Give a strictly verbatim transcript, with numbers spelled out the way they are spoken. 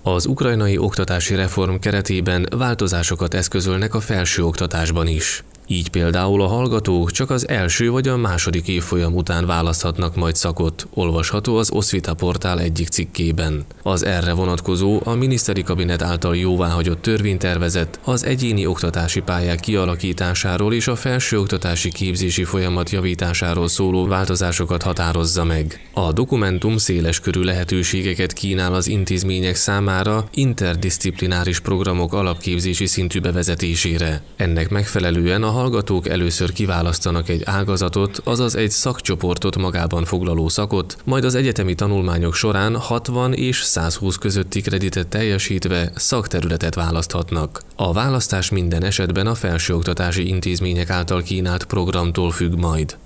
Az ukrajnai oktatási reform keretében változásokat eszközölnek a felsőoktatásban is. Így például a hallgatók csak az első vagy a második évfolyam után választhatnak majd szakot, olvasható az Oszvita portál egyik cikkében. Az erre vonatkozó, a miniszteri kabinet által jóváhagyott törvénytervezet az egyéni oktatási pályák kialakításáról és a felsőoktatási képzési folyamat javításáról szóló változásokat határozza meg. A dokumentum széleskörű lehetőségeket kínál az intézmények számára interdiszciplináris programok alapképzési szintű bevezetésére. Ennek megfelelően a hallgatók először kiválasztanak egy ágazatot, azaz egy szakcsoportot magában foglaló szakot, majd az egyetemi tanulmányok során hatvan és százhúsz közötti kreditet teljesítve szakterületet választhatnak. A választás minden esetben a felsőoktatási intézmények által kínált programtól függ majd.